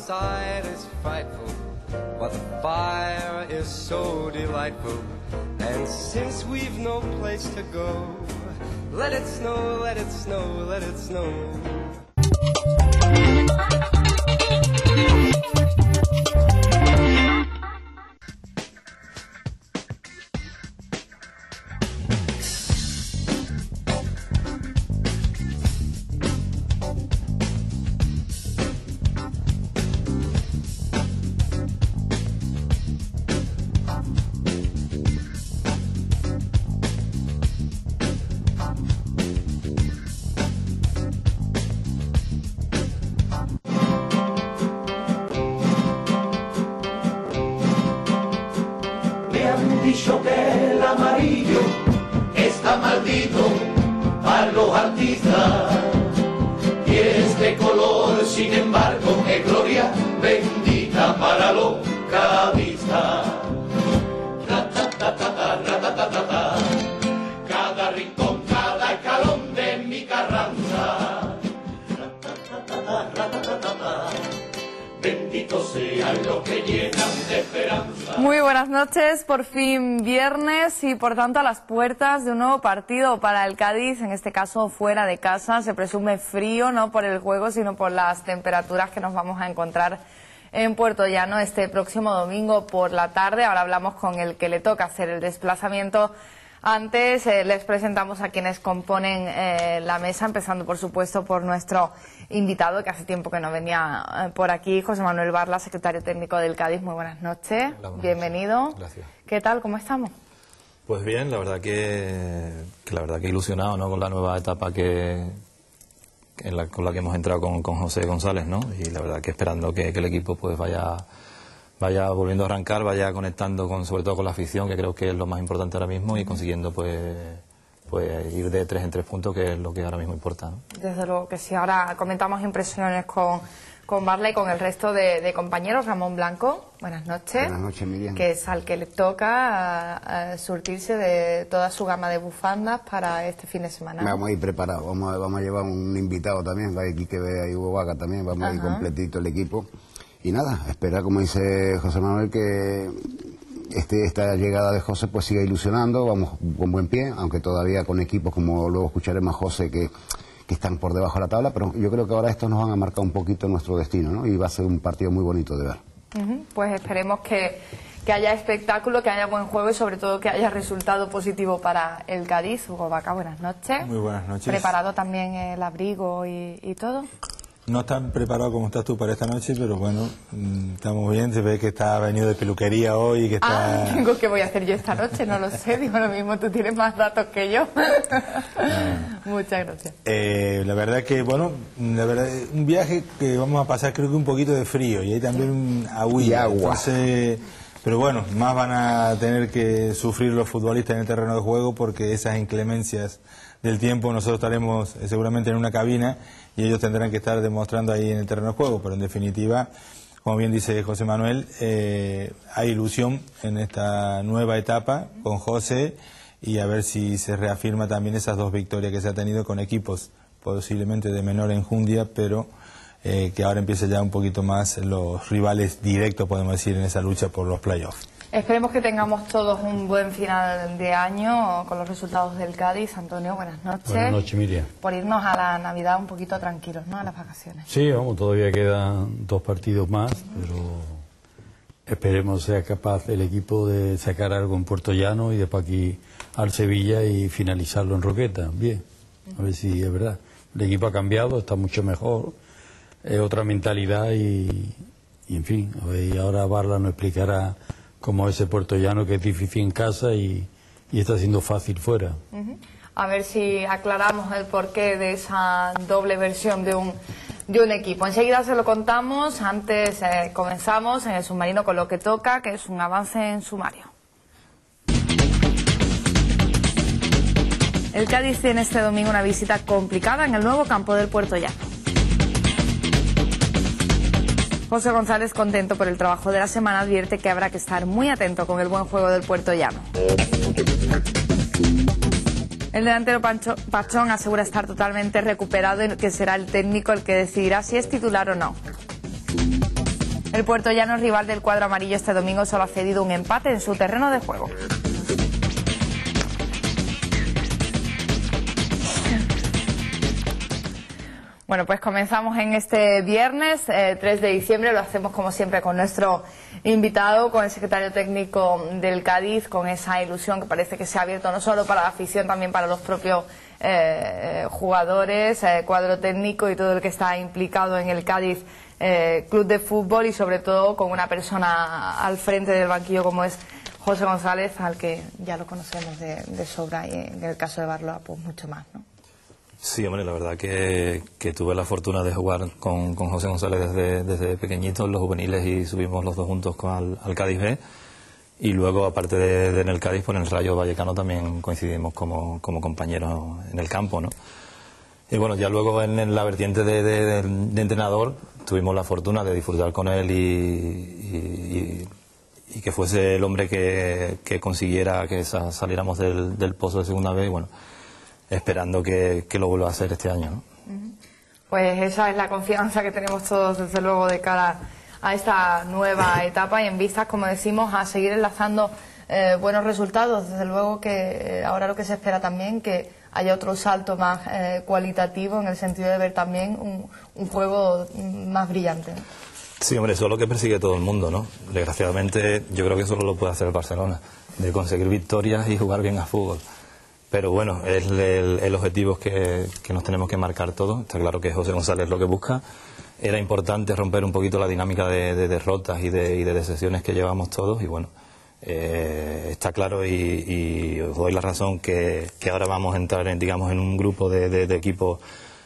outside is frightful, but the fire is so delightful. And since we've no place to go, let it snow, let it snow, let it snow. Dicho que el amarillo está maldito para los artistas y este color sin embargo es gloria bendita para los cadistas. Cada rincón, cada escalón de mi Carranza, bendito sean los que llenan de esperanza. Muy buenas noches, por fin viernes y por tanto a las puertas de un nuevo partido para el Cádiz, en este caso fuera de casa. Se presume frío, no por el juego sino por las temperaturas que nos vamos a encontrar en Puerto Llano este próximo domingo por la tarde. Ahora hablamos con el que le toca hacer el desplazamiento. Antes les presentamos a quienes componen la mesa, empezando por supuesto por nuestro invitado, que hace tiempo que no venía por aquí, José Manuel Barla, secretario técnico del Cádiz. Muy buenas noches. Hola, buenas bienvenido. Noches. Gracias. ¿Qué tal? ¿Cómo estamos? Pues bien, la verdad que ilusionado, ¿no?, con la nueva etapa con la que hemos entrado con José González, ¿no? Y la verdad que esperando que el equipo pues vaya volviendo a arrancar, vaya conectando sobre todo con la afición, que creo que es lo más importante ahora mismo, y consiguiendo pues ir de 3 en 3 puntos, que es lo que ahora mismo importa, ¿no? Desde luego que sí. Ahora comentamos impresiones con Barla y con el resto de compañeros. Ramón Blanco, buenas noches. Buenas noches, Miriam. Que es al que le toca surtirse de toda su gama de bufandas para este fin de semana. Vamos a ir preparados, vamos a llevar un invitado también, va aquí que ve ahí Hugo Vaca también, vamos a ir completito el equipo. Y nada, esperar, como dice José Manuel, que esta llegada de José pues siga ilusionando, vamos con buen pie, aunque todavía con equipos como luego escucharemos a José que están por debajo de la tabla, pero yo creo que ahora estos nos van a marcar un poquito nuestro destino, ¿no? Y va a ser un partido muy bonito de ver. Pues esperemos que haya espectáculo, que haya buen juego y sobre todo que haya resultado positivo para el Cádiz. Hugo Vaca, buenas noches. Muy buenas noches. ¿Preparado también el abrigo y todo? No tan preparado como estás tú para esta noche, pero bueno, estamos bien. Se ve que está venido de peluquería hoy y que está... Tengo que voy a hacer yo esta noche, no lo sé. Digo lo mismo, tú tienes más datos que yo. Muchas gracias. La verdad que, bueno, un viaje que vamos a pasar creo que un poquito de frío y hay también agua. Entonces, pero bueno, más van a tener que sufrir los futbolistas en el terreno de juego porque esas inclemencias del tiempo, nosotros estaremos seguramente en una cabina y ellos tendrán que estar demostrando ahí en el terreno de juego, pero en definitiva, como bien dice José Manuel, hay ilusión en esta nueva etapa con José y a ver si se reafirma también esas 2 victorias que se ha tenido con equipos posiblemente de menor enjundia, pero que ahora empiece ya un poquito más los rivales directos, podemos decir, en esa lucha por los playoffs. Esperemos que tengamos todos un buen final de año con los resultados del Cádiz. Antonio, buenas noches. Buenas noches, Miriam. Por irnos a la Navidad un poquito tranquilos, ¿no?, a las vacaciones. Sí, vamos, todavía quedan 2 partidos más, pero esperemos sea capaz el equipo de sacar algo en Puerto Llano y después aquí al Sevilla y finalizarlo en Roqueta. Bien, a ver si es verdad. El equipo ha cambiado, está mucho mejor, es otra mentalidad y en fin, a ver, ahora Barla nos explicará como ese Puerto Llano que es difícil en casa y está siendo fácil fuera. A ver si aclaramos el porqué de esa doble versión de un equipo. Enseguida se lo contamos. Antes comenzamos en el submarino con lo que toca, que es un avance en sumario. El Cádiz tiene este domingo una visita complicada en el nuevo campo del Puerto Llano. José González, contento por el trabajo de la semana, advierte que habrá que estar muy atento con el buen juego del Puerto Llano. El delantero Pachón asegura estar totalmente recuperado y que será el técnico el que decidirá si es titular o no. El puertollano, rival del cuadro amarillo este domingo, solo ha cedido un empate en su terreno de juego. Bueno, pues comenzamos en este viernes 3 de diciembre, lo hacemos como siempre con nuestro invitado, con el secretario técnico del Cádiz, con esa ilusión que parece que se ha abierto no solo para la afición, también para los propios jugadores, cuadro técnico y todo el que está implicado en el Cádiz Club de Fútbol, y sobre todo con una persona al frente del banquillo como es José González, al que ya lo conocemos de sobra, y en el caso de Barloa pues mucho más, ¿no? Sí, hombre, la verdad que tuve la fortuna de jugar con José González desde pequeñitos, los juveniles, y subimos los dos juntos al Cádiz B. Y luego, aparte de en el Cádiz, pues en el Rayo Vallecano también coincidimos como compañeros en el campo, ¿no? Y bueno, ya luego en la vertiente de entrenador tuvimos la fortuna de disfrutar con él y que fuese el hombre que consiguiera que saliéramos del pozo de segunda vez, y bueno, esperando que lo vuelva a hacer este año, ¿no? Pues esa es la confianza que tenemos todos, desde luego, de cara a esta nueva etapa, y en vistas, como decimos, a seguir enlazando buenos resultados. Desde luego que ahora lo que se espera también que haya otro salto más cualitativo, en el sentido de ver también un juego más brillante, ¿no? Sí, hombre, eso es lo que persigue todo el mundo, ¿no? Desgraciadamente yo creo que solo lo puede hacer el Barcelona, de conseguir victorias y jugar bien a fútbol. Pero bueno, es el objetivo que nos tenemos que marcar todos. Está claro que José González lo que busca. Era importante romper un poquito la dinámica de derrotas y de decepciones que llevamos todos, y bueno, está claro, y os doy la razón que ahora vamos a entrar en un grupo de equipos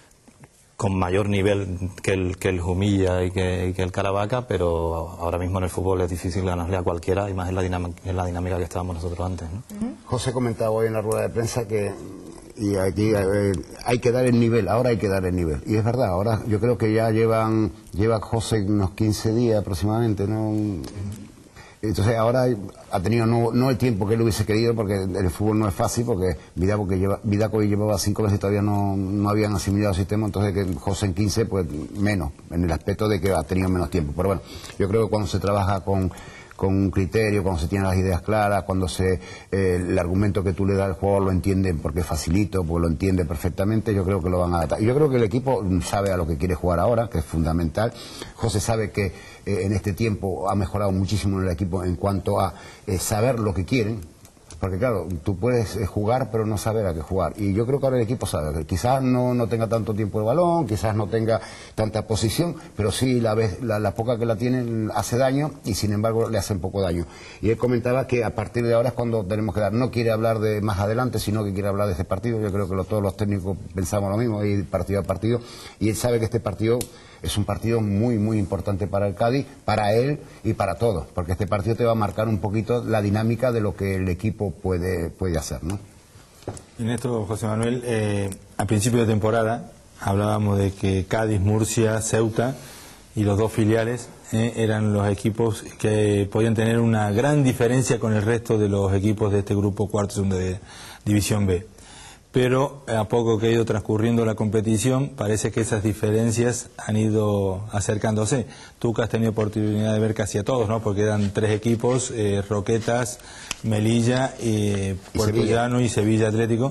con mayor nivel que el Jumilla y que el Caravaca, pero ahora mismo en el fútbol es difícil ganarle a cualquiera, y más en la dinámica que estábamos nosotros antes, ¿no? José comentaba hoy en la rueda de prensa que aquí hay que dar el nivel, ahora hay que dar el nivel, y es verdad. Ahora yo creo que ya lleva José unos 15 días aproximadamente, ¿no? Entonces ahora ha tenido no el tiempo que él hubiese querido, porque el fútbol no es fácil, porque Vidaco llevaba 5 meses y todavía no habían asimilado el sistema. Entonces que José en 15 pues menos, en el aspecto de que ha tenido menos tiempo. Pero bueno, yo creo que cuando se trabaja con un criterio, cuando se tienen las ideas claras, cuando el argumento que tú le das al jugador lo entiende porque es facilito, porque lo entiende perfectamente, yo creo que lo van a adaptar. Y yo creo que el equipo sabe a lo que quiere jugar ahora, que es fundamental. José sabe que en este tiempo ha mejorado muchísimo en el equipo en cuanto a saber lo que quieren, porque claro, tú puedes jugar pero no saber a qué jugar, y yo creo que ahora el equipo sabe que quizás no tenga tanto tiempo el balón, quizás no tenga tanta posición, pero sí la poca que la tienen hace daño, y sin embargo le hace un poco daño. Y él comentaba que a partir de ahora es cuando tenemos que dar, no quiere hablar de más adelante, sino que quiere hablar de este partido. Yo creo que todos los técnicos pensamos lo mismo, ir partido a partido, y él sabe que este partido es un partido muy, muy importante para el Cádiz, para él y para todos, porque este partido te va a marcar un poquito la dinámica de lo que el equipo puede hacer, ¿no? En esto, José Manuel, a principio de temporada hablábamos de que Cádiz, Murcia, Ceuta y los dos filiales eran los equipos que podían tener una gran diferencia con el resto de los equipos de este grupo cuarto de División B. Pero a poco que ha ido transcurriendo la competición, parece que esas diferencias han ido acercándose. Tú que has tenido oportunidad de ver casi a todos, ¿no? Porque eran 3 equipos, Roquetas, Melilla, Puertollano y Sevilla Atlético.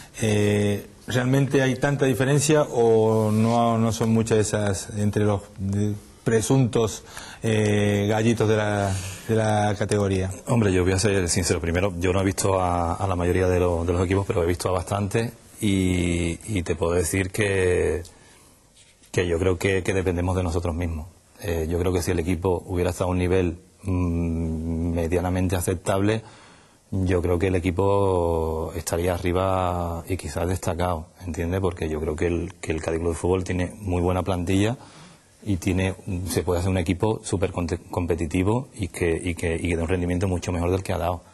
¿Realmente hay tanta diferencia o no son muchas esas entre los presuntos gallitos de la categoría? Hombre, yo voy a ser sincero. Primero, yo no he visto a la mayoría de los equipos, pero he visto a bastante, y te puedo decir que yo creo que dependemos de nosotros mismos. Yo creo que si el equipo hubiera estado a un nivel medianamente aceptable, yo creo que el equipo estaría arriba y quizás destacado, ¿entiendes? Porque yo creo que el Cádiz Club de Fútbol tiene muy buena plantilla, y se puede hacer un equipo súper competitivo y que dé un rendimiento mucho mejor del que ha dado.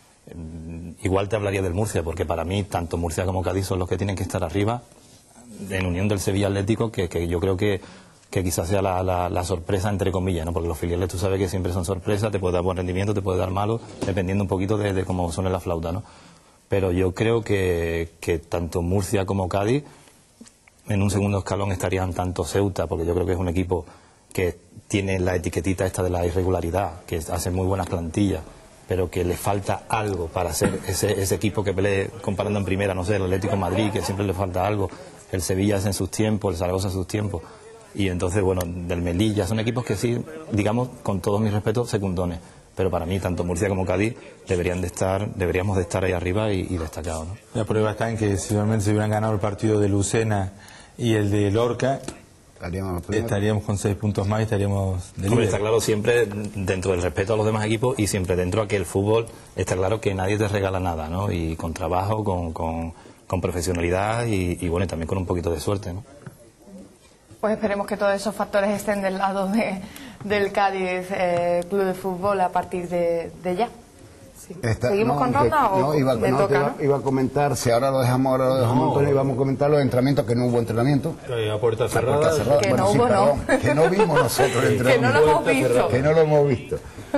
Igual te hablaría del Murcia, porque para mí tanto Murcia como Cádiz son los que tienen que estar arriba, en unión del Sevilla Atlético, que yo creo que quizás sea la sorpresa, entre comillas, ¿no? Porque los filiales tú sabes que siempre son sorpresas, te puede dar buen rendimiento, te puede dar malo, dependiendo un poquito de cómo suene la flauta, ¿no? Pero yo creo que tanto Murcia como Cádiz, en un segundo escalón estarían tanto Ceuta, porque yo creo que es un equipo que tiene la etiquetita esta de la irregularidad, que hace muy buenas plantillas, pero que le falta algo para ser ese equipo que pelee, comparando en primera, no sé, el Atlético de Madrid, que siempre le falta algo, el Sevilla es en sus tiempos, el Zaragoza en sus tiempos, y entonces, bueno, del Melilla, son equipos que sí, digamos, con todos mis respetos, secundones, pero para mí, tanto Murcia como Cádiz deberíamos de estar ahí arriba y destacados, ¿no? La prueba está en que si realmente se hubieran ganado el partido de Lucena y el de Lorca, estaríamos con 6 puntos más y estaríamos de líder. Está claro, siempre dentro del respeto a los demás equipos y siempre dentro a que el fútbol, está claro que nadie te regala nada, ¿no? Y con trabajo, con profesionalidad y bueno, y también con un poquito de suerte, ¿no? Pues esperemos que todos esos factores estén del lado del Cádiz Club de Fútbol a partir de ya. Sí. ¿Seguimos con ronda o me toca? Iba a comentar, si ahora lo dejamos, íbamos a comentar los entrenamientos, que no hubo entrenamiento. A puerta cerrada. Que bueno, no hubo, no. Que no vimos nosotros el entrenamiento. Que no lo hemos visto. Que no lo hemos visto.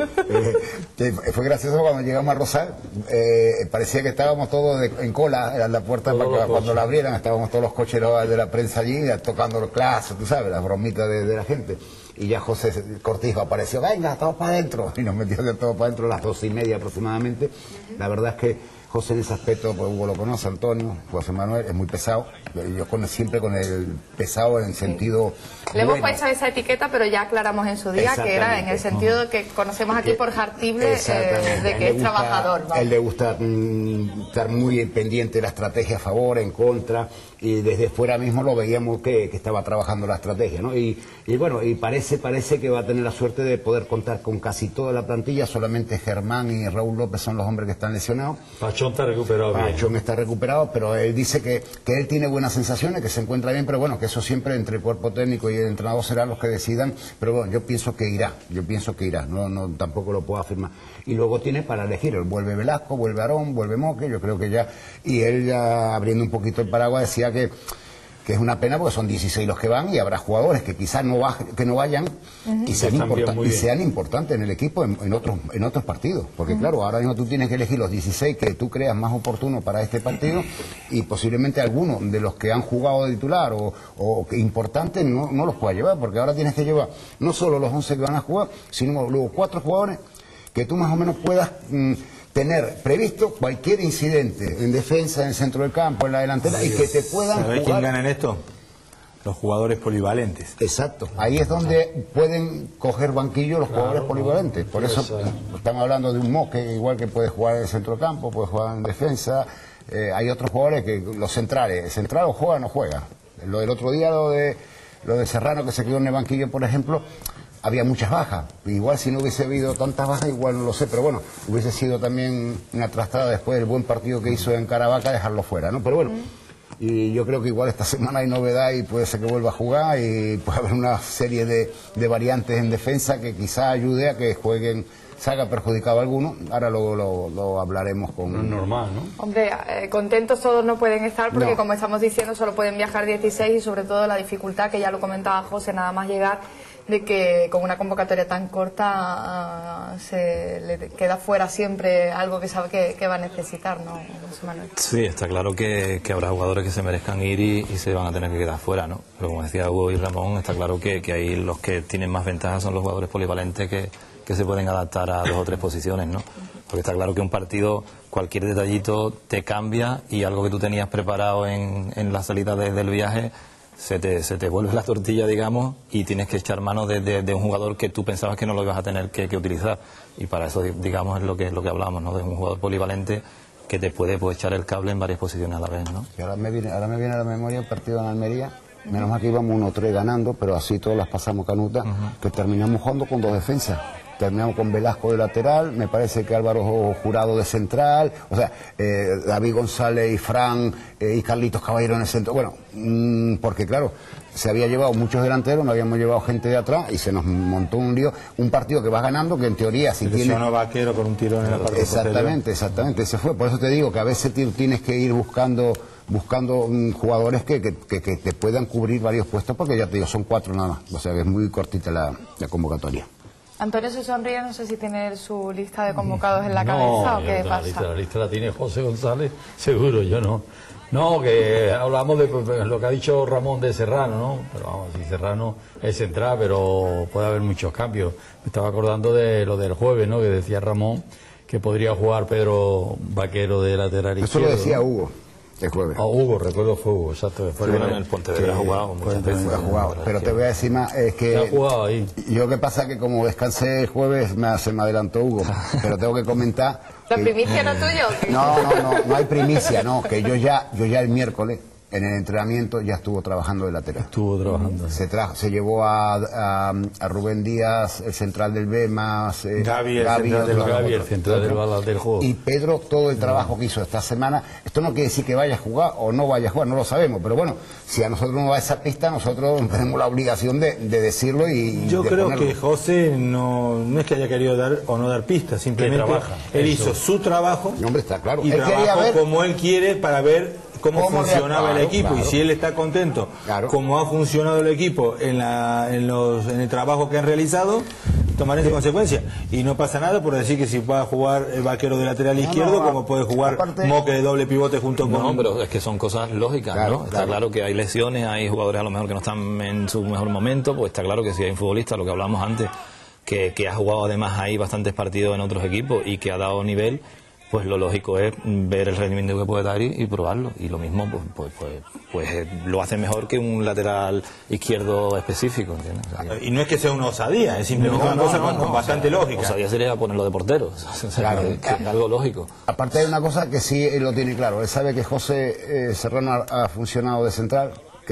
Fue gracioso cuando llegamos a Rosal, parecía que estábamos todos en cola en la puerta para que cuando la abrieran, estábamos todos los cocheros de la prensa allí tocando los clases, tú sabes, las bromitas de la gente. Y ya José Cortijo apareció, venga, todos para adentro, y nos metió de todo para adentro a las 2:30 aproximadamente. La verdad es que José en ese aspecto, pues Hugo lo conoce, Antonio, José Manuel, es muy pesado. Yo siempre con el pesado en el sentido... Le hemos puesto esa etiqueta, pero ya aclaramos en su día que era en el sentido de que conocemos aquí por Jartible de que es trabajador. A él le gusta estar muy pendiente de la estrategia a favor, en contra, y desde fuera mismo lo veíamos que estaba trabajando la estrategia, ¿no? Y bueno, y parece que va a tener la suerte de poder contar con casi toda la plantilla, solamente Germán y Raúl López son los hombres que están lesionados. Pachón está recuperado bien. Pachón está recuperado, pero él dice que él tiene buenas sensaciones, que se encuentra bien, pero bueno, que eso siempre entre el cuerpo técnico y el entrenador serán los que decidan, pero bueno, yo pienso que irá, no tampoco lo puedo afirmar. Y luego tiene para elegir, vuelve Velasco, vuelve Aarón, vuelve Moque, yo creo que ya, y él ya abriendo un poquito el paraguas decía que es una pena porque son 16 los que van y habrá jugadores que quizás no vayan y sean importantes en el equipo en otros partidos, porque claro, ahora mismo tú tienes que elegir los 16 que tú creas más oportunos para este partido y posiblemente alguno de los que han jugado de titular o que importantes no los puedas llevar, porque ahora tienes que llevar no solo los 11 que van a jugar, sino luego 4 jugadores que tú más o menos puedas tener previsto cualquier incidente en defensa, en el centro del campo, en la delantera, y que te puedan jugar. ¿Sabés quién gana en esto? Los jugadores polivalentes. Exacto. Ahí es donde pueden coger banquillo los jugadores polivalentes. Por eso estamos hablando de un Moque, igual que puede jugar en el centro del campo, puede jugar en defensa. Hay otros jugadores que los centrales, el central o juega o no juega. Lo del otro día, lo de Serrano, que se quedó en el banquillo, por ejemplo, había muchas bajas. Igual si no hubiese habido tantas bajas, igual no lo sé, pero bueno, hubiese sido también una trastada después del buen partido que hizo en Caravaca dejarlo fuera, ¿no? Pero bueno, y yo creo que igual esta semana hay novedad y puede ser que vuelva a jugar y puede haber una serie de variantes en defensa que quizá ayude a que jueguen, se haga perjudicado a alguno. Ahora lo hablaremos con... No es normal, ¿no? Hombre, contentos todos no pueden estar porque como estamos diciendo solo pueden viajar 16 y sobre todo la dificultad que ya lo comentaba José, nada más llegar, de que con una convocatoria tan corta se le queda fuera siempre algo que sabe que va a necesitar, ¿no, José Manuel? Sí, está claro que habrá jugadores que se merezcan ir y se van a tener que quedar fuera, ¿no? Pero como decía Hugo y Ramón, está claro que ahí los que tienen más ventajas son los jugadores polivalentes que se pueden adaptar a 2 o 3 posiciones, ¿no? Porque está claro que un partido, cualquier detallito te cambia y algo que tú tenías preparado en la salida del viaje se te vuelve la tortilla, digamos, y tienes que echar mano de un jugador que tú pensabas que no lo ibas a tener que utilizar. Y para eso, digamos, es lo que hablamos, ¿no? De un jugador polivalente que te puede echar el cable en varias posiciones a la vez, ¿no? Y ahora me viene a la memoria el partido en Almería. Menos mal que íbamos 1-3 ganando, pero así todas las pasamos canutas, que terminamos jugando con 2 defensas. Terminamos con Velasco de lateral, me parece que Álvaro Jurado de central, o sea, David González y Fran y Carlitos Caballero en el centro. Bueno, porque claro, se había llevado muchos delanteros, no habíamos llevado gente de atrás y se nos montó un lío. Un partido que vas ganando, que en teoría si tiene... Vaquero con un tirón en la parte Exactamente, ese fue. Por eso te digo que a veces tienes que ir buscando jugadores que te puedan cubrir varios puestos, porque ya te digo, son 4 nada más, o sea que es muy cortita la convocatoria. Antonio se sonríe, no sé si tiene su lista de convocados en la cabeza o qué pasa. La lista la tiene José González, seguro, yo no. No, que hablamos de lo que ha dicho Ramón de Serrano, ¿no? Pero vamos, si Serrano es central, pero puede haber muchos cambios. Me estaba acordando de lo del jueves, ¿no? Que decía Ramón que podría jugar Pedro Vaquero de lateral izquierdo. Eso lo decía Hugo. El jueves. Hugo, recuerdo fue Hugo, exacto. Fue en el Pontevedra ha jugado muchas veces. Ha jugado, pero te voy a decir más, es que... Ha jugado ahí. Yo que pasa que como descansé el jueves, se me adelantó Hugo, pero tengo que comentar... ¿La primicia no tuyo? No hay primicia, no, que yo ya el miércoles, en el entrenamiento, ya estuvo trabajando de lateral. Estuvo trabajando. Se llevó a Rubén Díaz, el central del B, más Gaby, el central del juego. Y Pedro, todo el trabajo que hizo esta semana, esto no quiere decir que vaya a jugar o no vaya a jugar, no lo sabemos, pero bueno, si a nosotros nos va esa pista, nosotros tenemos la obligación de decirlo y yo de creo ponerlo. que José no es que haya querido dar o no dar pistas, simplemente él hizo su trabajo. No, hombre, está claro. Y él trabajó ver como él quiere para ver cómo funcionaba el equipo, y si él está contento como ha funcionado el equipo en el trabajo que han realizado, tomaré esa consecuencia, y no pasa nada por decir que si va a jugar el Vaquero de lateral izquierdo, como puede jugar Moque de doble pivote junto con... No, pero es que son cosas lógicas, ¿no? Está claro que hay lesiones, hay jugadores a lo mejor que no están en su mejor momento, pues está claro que si hay un futbolista, lo que hablamos antes, que ha jugado además ahí bastantes partidos en otros equipos y que ha dado nivel, pues lo lógico es ver el rendimiento que puede dar y probarlo, y lo mismo pues lo hace mejor que un lateral izquierdo específico, ¿entiendes? O sea, y no es que sea una osadía, es simplemente una cosa con bastante lógica. Osadía sería ponerlo de portero, o sea, que es algo lógico. Aparte hay una cosa que sí él lo tiene claro, él sabe que José Serrano ha funcionado de central,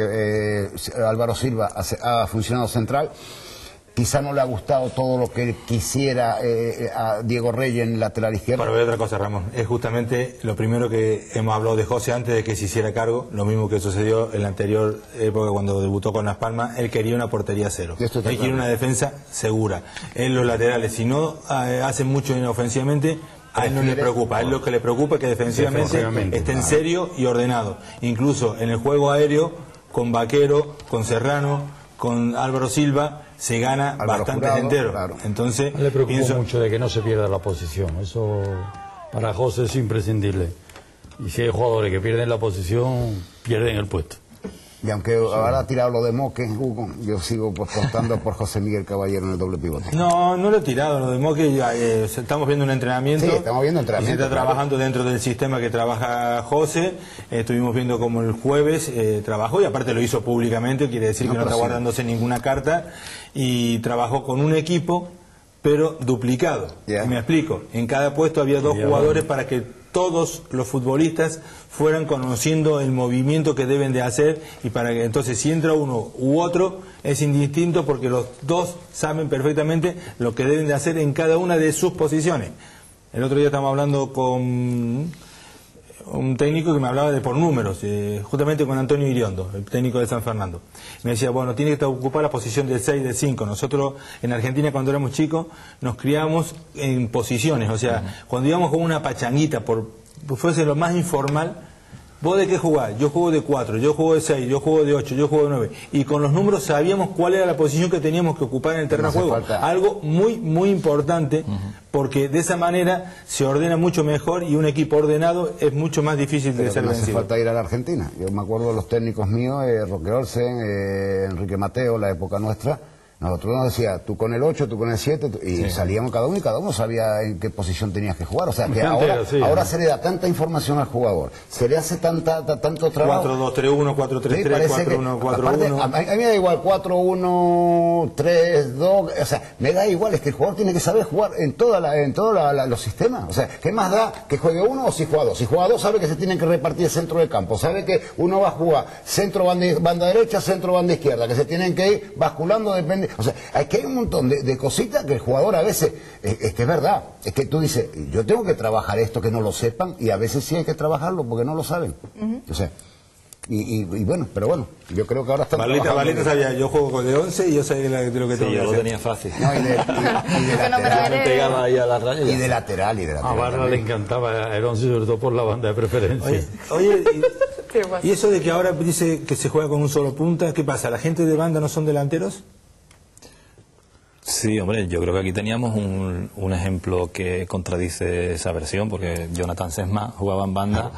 que Álvaro Silva ha funcionado central. Quizá no le ha gustado todo lo que él quisiera a Diego Reyes en lateral izquierdo. Para ver otra cosa, Ramón, es justamente lo primero que hemos hablado de José antes de que se hiciera cargo, lo mismo que sucedió en la anterior época cuando debutó con Las Palmas. Él quería una portería cero, él quería una defensa segura. En los laterales, si no hacen mucho ofensivamente, a él no le preocupa, a él lo que le preocupa es que defensivamente estén serio y ordenado. Incluso en el juego aéreo, con Vaquero, con Serrano, con Álvaro Silva, se gana bastante entero. Claro. Entonces, le preocupa mucho de que no se pierda la posición. Eso para José es imprescindible. Y si hay jugadores que pierden la posición, pierden el puesto. Y aunque ahora ha tirado lo de Moque, Hugo, yo sigo apostando por José Miguel Caballero en el doble pivote. No lo he tirado, lo de Moque, estamos viendo un entrenamiento. Sí, estamos viendo entrenamiento. Y se está trabajando dentro del sistema que trabaja José. Estuvimos viendo como el jueves trabajó, y aparte lo hizo públicamente, quiere decir que no está guardándose ninguna carta, y trabajó con un equipo, pero duplicado. Y me explico, en cada puesto había dos jugadores para que todos los futbolistas fueran conociendo el movimiento que deben de hacer, y para que entonces si entra uno u otro es indistinto, porque los dos saben perfectamente lo que deben de hacer en cada una de sus posiciones. El otro día estábamos hablando con un técnico que me hablaba de por números, justamente con Antonio Iriondo, el técnico de San Fernando. Me decía, bueno, tiene que ocupar la posición del 6, del 5. Nosotros en Argentina, cuando éramos chicos, nos criamos en posiciones, o sea, cuando íbamos con una pachanguita, por fuese lo más informal, ¿vos de qué jugás? Yo juego de 4, yo juego de 6, yo juego de 8, yo juego de 9. Y con los números sabíamos cuál era la posición que teníamos que ocupar en el terreno de juego. Algo muy, muy importante, porque de esa manera se ordena mucho mejor, y un equipo ordenado es mucho más difícil de ser vencido. No hace falta ir a la Argentina. Yo me acuerdo de los técnicos míos, Roque Olsen, Enrique Mateo, la época nuestra. Nosotros nos decía, tú con el 8, tú con el 7, y salíamos cada uno sabía en qué posición tenías que jugar. O sea, que ahora se le da tanta información al jugador, se le hace tanto trabajo. 4-2-3-1, 4-3-3, 4-1-4-1. Aparte, a mí me da igual 4-1-3-2, o sea, me da igual, es que el jugador tiene que saber jugar en todos los sistemas. O sea, ¿qué más da que juegue uno o si juega dos? Si juega dos, sabe que se tienen que repartir el centro del campo, sabe que uno va a jugar centro banda derecha, centro banda izquierda, que se tienen que ir basculando, depende. O sea, es que hay un montón de cositas que el jugador a veces, es que es verdad, es que tú dices, yo tengo que trabajar esto que no lo sepan, y a veces sí hay que trabajarlo porque no lo saben. O sea, y bueno, pero bueno, yo creo que ahora están Barlita sabía, yo juego con de 11 y yo sabía de lo que tengo que hacer. Yo lo tenía fácil. No, y de lateral. A Barra le encantaba el 11, sobre todo por la banda de preferencia. Oye, y eso de que ahora dice que se juega con un solo punta, ¿qué pasa? ¿La gente de banda no son delanteros? Sí, hombre, yo creo que aquí teníamos un ejemplo que contradice esa versión, porque Jonathan Sesma jugaba en banda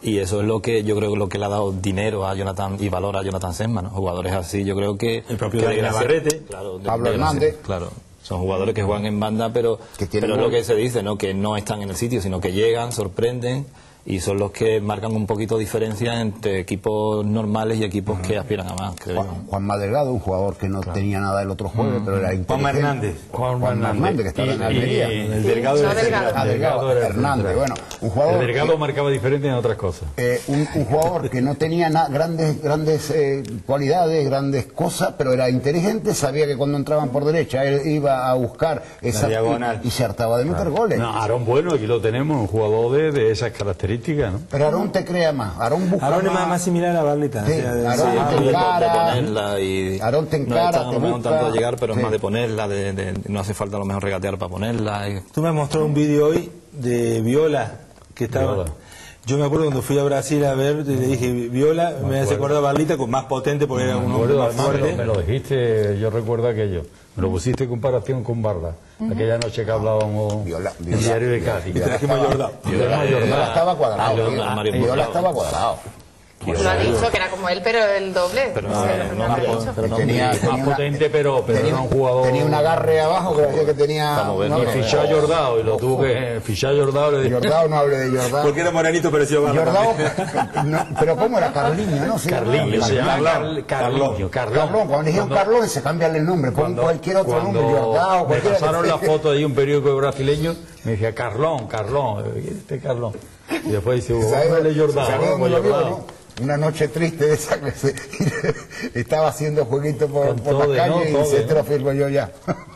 Y eso es lo que yo creo lo que le ha dado dinero a Jonathan y valor a Jonathan Sesma, ¿no? Jugadores así, yo creo que el propio de Navarrete, claro, Pablo Hernández, claro, son jugadores que juegan en banda, pero es lo que se dice, ¿no? Que no están en el sitio, sino que llegan, sorprenden y son los que marcan un poquito diferencia entre equipos normales y equipos que aspiran a más, creo. Juanma Delgado, un jugador que no tenía nada el otro jueves, pero era inteligente. Juanma Hernández, que estaba en Almería. El Delgado era Hernández, bueno, un jugador el Delgado marcaba diferente en otras cosas. Un jugador que no tenía grandes cualidades, grandes cosas, pero era inteligente, sabía que cuando entraban por derecha él iba a buscar esa diagonal y se hartaba de meter goles. No, Aarón Bueno, aquí lo tenemos, un jugador de esas características, ¿no? Pero Aarón te crea más, Aarón busca Aarón es más similar a Barlita. Sí, Aarón te encara, y Aarón te encara, no es tanto de llegar, pero es más de ponerla, no hace falta a lo mejor regatear para ponerla. Tú me has mostrado un vídeo hoy de Viola, que estaba... Viola. Yo me acuerdo cuando fui a Brasil a ver, le dije, Viola, me hace acordar a Barlita, con más potente porque era un hombre más fuerte. Me lo dijiste, yo recuerdo aquello. Me lo pusiste en comparación con Barla. Aquella noche que hablábamos en el diario de Cádiz. Y trajimos a Jordao. Viola estaba cuadrado. Viola estaba cuadrado. Lo ha dicho, que era como él, pero el doble. Tenía más potente, pero era un jugador. Tenía un agarre abajo que decía que tenía. Y fichó a Jordao, y lo tuvo que fichar a Jordao. Jordao, no hable de Jordao. Porque era morenito, pareció Barla. Jordao, pero ¿cómo era? Carliño, ¿no? Carliño, se llama Carlón. Cuando dijeron Carlón, se cambian el nombre, ponen cualquier otro nombre, Jordao. Me pasaron la foto de un periódico brasileño, me decía Carlón, este Carlón. Y después dice, háblale Jordao. Una noche triste de esa clase. Estaba haciendo jueguitos por la calle y se te lo firmo yo ya.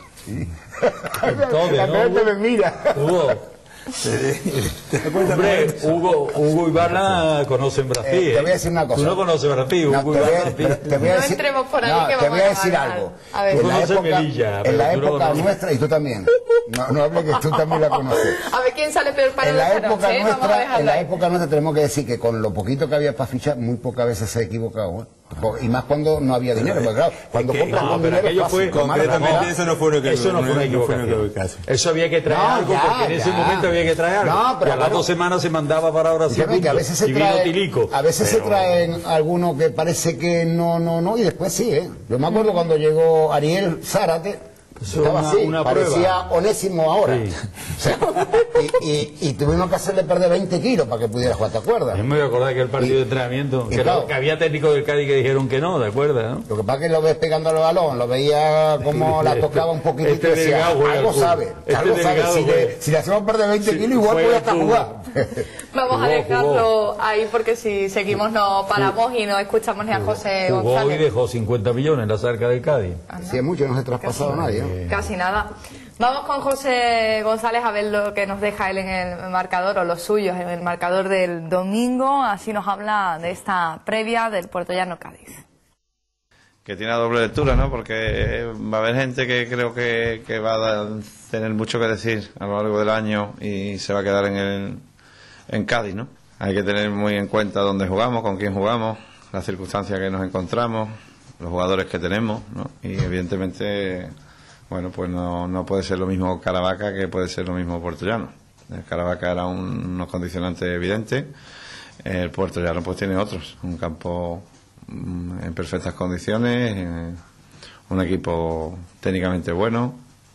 La gente me mira. Hombre, Hugo y Barla conocen Brasil. Te voy a decir una cosa. Tú no conoces Brasil, Hugo y Barla. No entremos por ahí, que te voy a decir algo. A ver. En la época nuestra, y tú también. No hables que tú también la conoces. A ver quién sale peor para en la época nuestra tenemos que decir que con lo poquito que había para fichar, muy pocas veces se ha equivocado. Y más cuando no había dinero, porque claro, cuando compras con dinero fácil, concretamente eso no fue una equivocación. Eso había que traer algo, porque en ese momento había que traer algo. Pero y a las 2 semanas se mandaba para Brasil. A veces se traen algunos que parece que no, y después sí, ¿eh? Yo me acuerdo cuando llegó Ariel Zárate. Estaba así, parecía Onésimo ahora. Sí. O sea, y tuvimos que hacerle perder 20 kilos para que pudiera jugar, ¿te acuerdas? Yo me voy a acordar que el partido de entrenamiento, que había técnicos del Cádiz que dijeron que no, ¿de acuerdo? ¿No? Lo que pasa es que lo ves pegando al balón, lo veía como la tocaba un poquitito y decía, algo sabe, si le hacemos perder 20 kilos igual puede hasta jugar. Vamos a dejarlo ahí porque si seguimos no paramos y no escuchamos ni a José González. Jugó y dejó 50 millones en la cerca del Cádiz. Si es mucho, no se ha traspasado nadie, ¿no? Casi nada. Vamos con José González a ver lo que nos deja él en el marcador, o los suyos en el marcador del domingo. Así nos habla de esta previa del Puertollano Cádiz. Que tiene doble lectura, ¿no? Porque va a haber gente que creo que va a tener mucho que decir a lo largo del año y se va a quedar en Cádiz, ¿no? Hay que tener muy en cuenta dónde jugamos, con quién jugamos, las circunstancias que nos encontramos, los jugadores que tenemos, ¿no? Y evidentemente, bueno, pues no puede ser lo mismo Caravaca que puede ser lo mismo Puertollano. El Caravaca era unos condicionantes evidentes, el Puertollano pues tiene otros, un campo en perfectas condiciones, un equipo técnicamente bueno.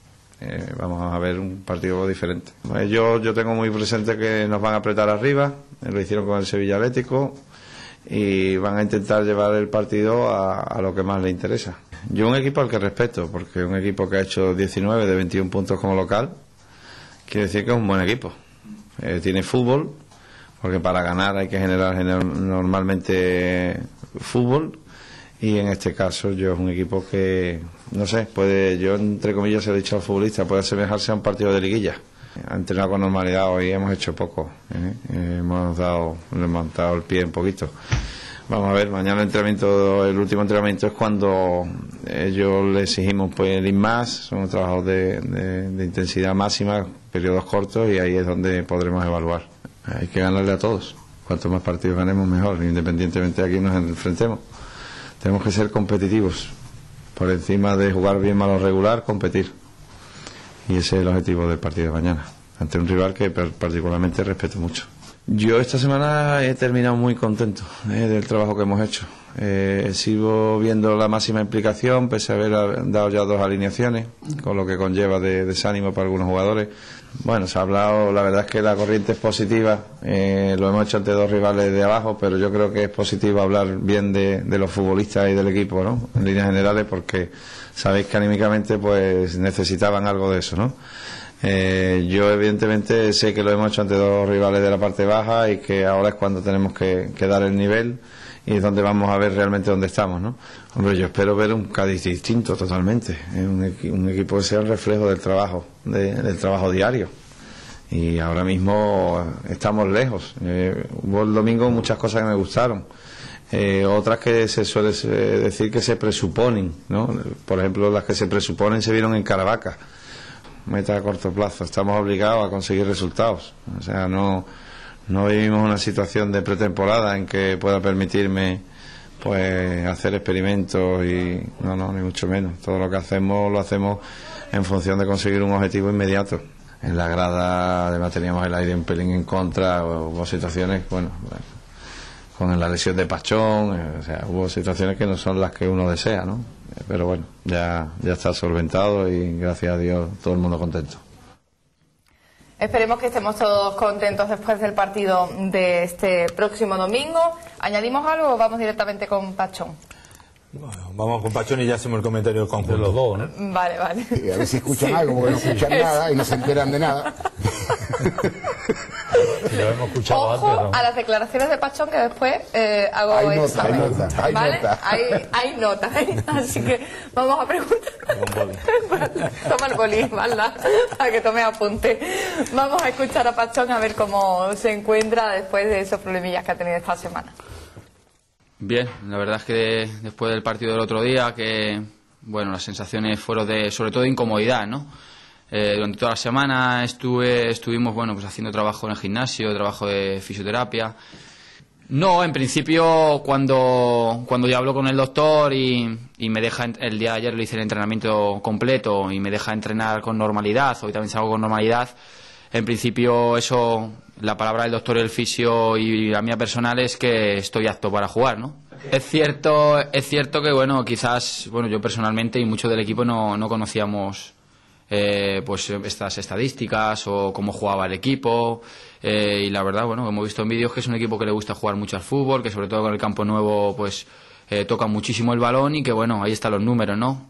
Vamos a ver un partido diferente. Yo tengo muy presente que nos van a apretar arriba, lo hicieron con el Sevilla Atlético, y van a intentar llevar el partido a lo que más le interesa. Yo un equipo al que respeto, porque un equipo que ha hecho 19 de 21 puntos como local, quiere decir que es un buen equipo. Tiene fútbol, porque para ganar hay que generar normalmente fútbol, y en este caso yo es un equipo que, no sé, yo entre comillas se lo he dicho al futbolista, puede asemejarse a un partido de liguilla. Ha entrenado con normalidad, hoy hemos hecho poco, le hemos dado el pie un poquito. Vamos a ver, mañana el último entrenamiento es cuando ellos le exigimos pues ir más, son trabajos de intensidad máxima, periodos cortos, y ahí es donde podremos evaluar. Hay que ganarle a todos, cuanto más partidos ganemos mejor, independientemente de a quién nos enfrentemos. Tenemos que ser competitivos, por encima de jugar bien, malo, regular, competir. Y ese es el objetivo del partido de mañana, ante un rival que particularmente respeto mucho. Yo esta semana he terminado muy contento del trabajo que hemos hecho. Sigo viendo la máxima implicación, pese a haber dado ya 2 alineaciones, con lo que conlleva de desánimo para algunos jugadores. Bueno, se ha hablado, la verdad es que la corriente es positiva, lo hemos hecho ante 2 rivales de abajo, pero yo creo que es positivo hablar bien de los futbolistas y del equipo, ¿no? En líneas generales, porque sabéis que anímicamente pues necesitaban algo de eso, ¿no? Yo evidentemente sé que lo hemos hecho ante 2 rivales de la parte baja y que ahora es cuando tenemos que dar el nivel y es donde vamos a ver realmente dónde estamos, ¿no? Hombre, yo espero ver un Cádiz distinto totalmente, un equipo que sea el reflejo del trabajo, del trabajo diario. Y ahora mismo estamos lejos. Hubo el domingo muchas cosas que me gustaron. Otras que se suele decir que se presuponen, ¿no? Por ejemplo, las que se presuponen se vieron en Caravaca. Meta a corto plazo. Estamos obligados a conseguir resultados. O sea, no vivimos una situación de pretemporada en que pueda permitirme pues hacer experimentos y no, ni mucho menos. Todo lo que hacemos lo hacemos en función de conseguir un objetivo inmediato. En la grada además teníamos el aire un pelín en contra, hubo situaciones, bueno, con la lesión de Pachón, o sea, hubo situaciones que no son las que uno desea, ¿no? Pero bueno, ya está solventado y gracias a Dios todo el mundo contento. Esperemos que estemos todos contentos después del partido de este próximo domingo. ¿Añadimos algo o vamos directamente con Pachón? Bueno, vamos con Pachón y ya hacemos el comentario conjunto. De los dos, ¿no? Vale. Sí, a ver si escuchan algo, porque no escuchan nada y no se enteran de nada. Lo hemos escuchado Ojo antes, ¿no? a las declaraciones de Pachón, que después hago Hay nota, examen. hay ¿Vale? nota. Hay nota, así que vamos a preguntar. Toma el boli, ¿vale? Para que tome apunte. Vamos a escuchar a Pachón a ver cómo se encuentra después de esos problemillas que ha tenido esta semana. Bien, la verdad es que después del partido del otro día, que bueno, las sensaciones fueron sobre todo de incomodidad, ¿no? Durante toda la semana estuvimos bueno, pues haciendo trabajo en el gimnasio, trabajo de fisioterapia. No, en principio cuando yo hablo con el doctor y me deja, el día de ayer le hice el entrenamiento completo y me deja entrenar con normalidad, hoy también salgo con normalidad, en principio eso, la palabra del doctor y el fisio y la mía personal es que estoy apto para jugar, ¿no? Es cierto que bueno, quizás, bueno, yo personalmente y muchos del equipo no conocíamos pues estas estadísticas o cómo jugaba el equipo y la verdad, bueno, hemos visto en vídeos que es un equipo que le gusta jugar mucho al fútbol, que sobre todo con el campo nuevo pues toca muchísimo el balón y que bueno, ahí están los números, ¿no?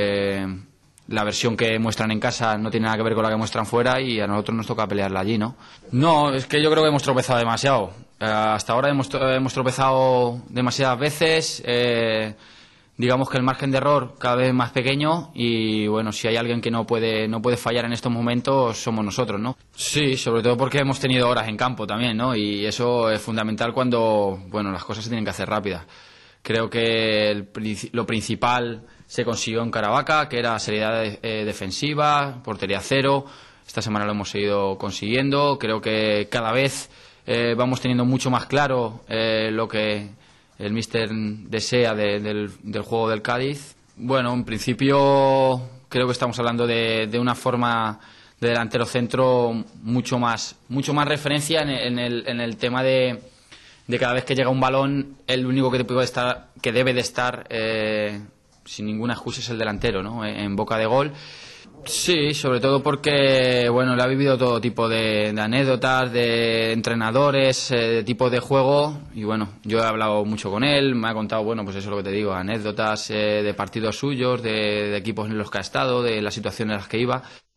La versión que muestran en casa no tiene nada que ver con la que muestran fuera y a nosotros nos toca pelearla allí, ¿no? No, es que yo creo que hemos tropezado demasiado. Hasta ahora hemos tropezado demasiadas veces. Digamos que el margen de error cada vez es más pequeño y bueno, si hay alguien que no puede fallar en estos momentos somos nosotros, ¿no? Sí, sobre todo porque hemos tenido horas en campo también, ¿no? Y eso es fundamental cuando, bueno, las cosas se tienen que hacer rápidas. Creo que lo principal se consiguió en Caravaca, que era seriedad defensiva, portería cero. Esta semana lo hemos seguido consiguiendo. Creo que cada vez vamos teniendo mucho más claro lo que el míster desea del juego del Cádiz. Bueno, en principio creo que estamos hablando de una forma de delantero centro mucho más referencia en el tema de cada vez que llega un balón, el único que debe de estar sin ninguna excusa es el delantero, ¿no? En boca de gol. Sí, sobre todo porque bueno, le ha vivido todo tipo de anécdotas, de entrenadores, de tipos de juego y bueno, yo he hablado mucho con él, me ha contado, bueno, pues eso es lo que te digo, anécdotas de partidos suyos, de equipos en los que ha estado, de las situaciones en las que iba.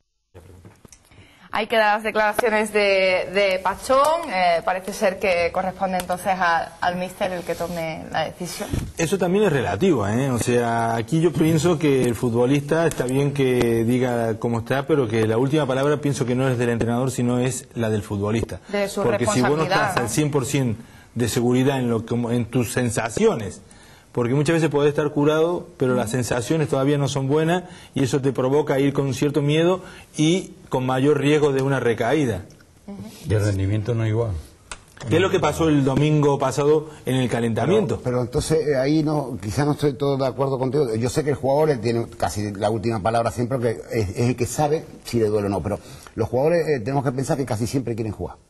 Hay que dar las declaraciones de Pachón, parece ser que corresponde entonces al míster el que tome la decisión. Eso también es relativo, ¿eh? O sea, aquí yo pienso que el futbolista está bien que diga cómo está, pero que la última palabra pienso que no es del entrenador, sino es la del futbolista. De su porque si vos no responsabilidad, estás al 100% de seguridad en tus sensaciones, porque muchas veces podés estar curado, pero las sensaciones todavía no son buenas y eso te provoca ir con cierto miedo y con mayor riesgo de una recaída. Y el rendimiento no es igual. ¿Qué es lo que pasó el domingo pasado en el calentamiento? Pero entonces ahí quizás no estoy todo de acuerdo contigo. Yo sé que el jugador tiene casi la última palabra siempre, porque es el que sabe si le duele o no, pero los jugadores tenemos que pensar que casi siempre quieren jugar.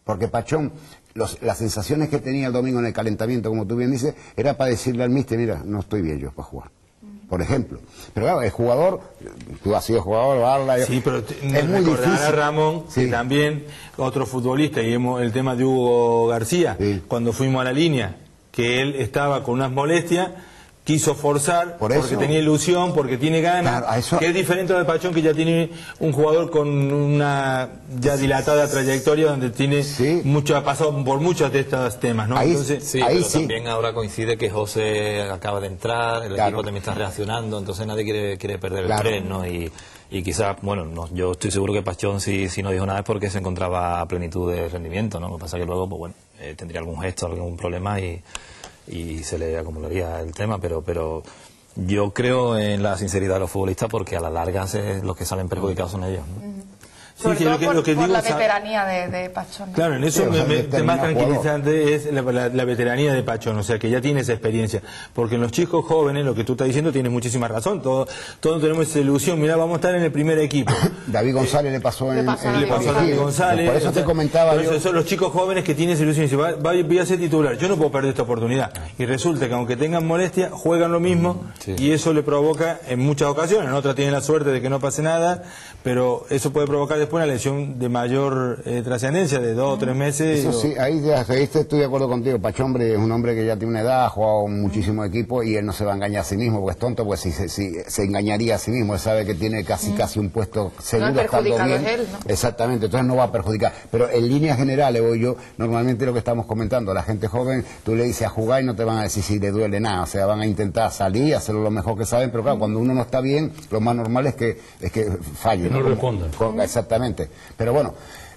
Porque Pachón, las sensaciones que tenía el domingo en el calentamiento, como tú bien dices, era para decirle al míster, mira, no estoy bien yo para jugar. Por ejemplo. Pero claro, el jugador, tú has sido jugador, Barla, sí, pero es muy difícil. A Ramón, sí, que también otro futbolista, y el tema de Hugo García, sí, cuando fuimos a la línea, que él estaba con unas molestias, quiso forzar, porque tenía ilusión, porque tiene ganas, claro, que es diferente de Pachón, que ya tiene un jugador con una ya dilatada trayectoria, donde tiene mucho, ha pasado por muchos de estos temas, ¿no? Entonces, sí, pero también ahora coincide que José acaba de entrar, el equipo también está reaccionando, entonces nadie quiere perder el tren, ¿no? Y quizás, bueno, yo estoy seguro que Pachón si no dijo nada es porque se encontraba a plenitud de rendimiento, ¿no? Lo que pasa es que luego, pues bueno, tendría algún gesto, algún problema y se le acumularía el tema, pero yo creo en la sinceridad de los futbolistas, porque a la larga los que salen perjudicados son ellos, ¿no? Sobre todo por la veteranía de Pachón, ¿no? Claro, en eso más tranquilizante es la veteranía de Pachón, o sea, que ya tiene esa experiencia. Porque en los chicos jóvenes, lo que tú estás diciendo, tienes muchísima razón. Todos tenemos esa ilusión. Mirá, vamos a estar en el primer equipo. David González le pasó a David González. Por eso te comentaba yo. Son los chicos jóvenes que tienen esa ilusión y dicen, voy a ser titular, yo no puedo perder esta oportunidad. Y resulta que aunque tengan molestia, juegan lo mismo, y eso le provoca en muchas ocasiones. En otras tienen la suerte de que no pase nada, pero eso puede provocar después una lesión de mayor trascendencia, de 2 o 3 meses. Eso sí, ahí estoy de acuerdo contigo. Pachón es un hombre que ya tiene una edad, ha jugado muchísimo equipo, y él no se va a engañar a sí mismo, porque es tonto, pues si se engañaría a sí mismo, él sabe que tiene casi un puesto seguro, estando bien. Él, ¿no? Exactamente, entonces no va a perjudicar. Pero en líneas generales, normalmente lo que estamos comentando, a la gente joven, tú le dices a jugar y no te van a decir si le duele nada, o sea, van a intentar salir, hacerlo lo mejor que saben, pero claro, cuando uno no está bien, lo más normal es que falle. No responda. Exactamente. Pero bueno,